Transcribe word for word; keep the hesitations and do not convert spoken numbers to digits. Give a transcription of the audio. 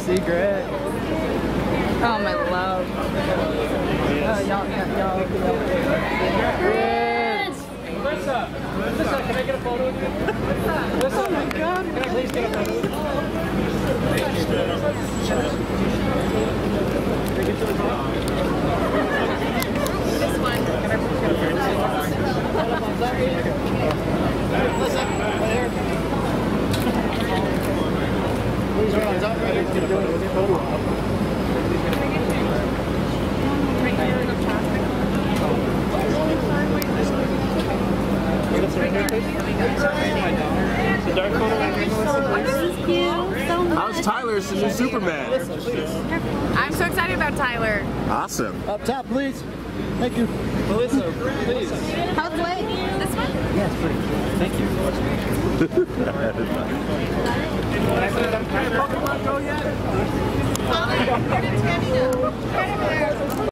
secret. Oh, my love. Uh, y'all, y'all, y'all. Melissa, Melissa, can I get a photo with you? Melissa, oh my God, can I please get a photo with you? Thank you. This one. Can I please get a photo? Melissa, right here. Please, right on top, right here. Can do it with your photo op. Right here in the plastic. The dark photo right here, Melissa, please. How's Tyler as the new Superman? I'm so excited about Tyler. Awesome. Up top, please. Thank you. Melissa, please. How's the way? This one? Yes, please. Thank you. Can I put it on camera? Go yet?